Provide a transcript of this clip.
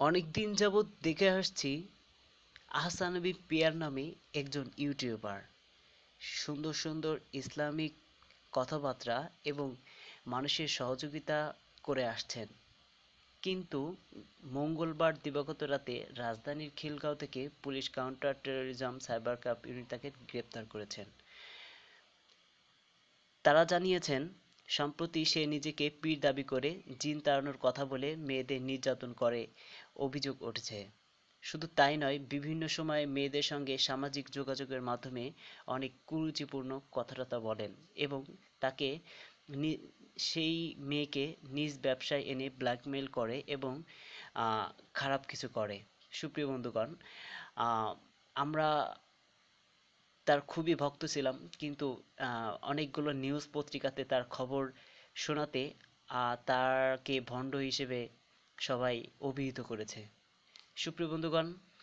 অনেকদিন যাবৎ দেখে আসছি আহসানবী পিয়ার নামে একজন ইউটিউবার সুন্দর সুন্দর ইসলামিক কথাবার্তা এবং মানুষের সহযোগিতা করে আসছেন। কিন্তু মঙ্গলবার দিবাগত রাতে রাজধানীর খিলগাঁও থেকে police counter terrorism cyber crime unit তাকে গ্রেপ্তার করেছেন। তারা জানিয়েছেন, সম্প্রতি সে নিজেকে পীর দাবি করে জিন তাড়ানোর কথা বলে মেয়েদের নির্যাতন করে অভিযোগ উঠেছে। শুধু তাই নয়, বিভিন্ন সময়ে মেয়েদের সঙ্গে সামাজিক যোগাযোগের মাধ্যমে অনেক কুরুচিপূর্ণ কথাবার্তা বলেন এবং তাকে সেই মেয়েকে নিজ ব্যবসায় এনে ব্ল্যাকমেইল করে এবং আহ, খারাপ কিছু করে। সুপ্রিয় বন্ধুগণ, আহ, আমরা তার খুবই ভক্ত ছিলাম, কিন্তু অনেকগুলো নিউজ পত্রিকাতে তার খবর শোনাতে তাকে ভণ্ড হিসেবে সবাই অভিহিত করেছে। সুপ্রিয় বন্ধুগণ,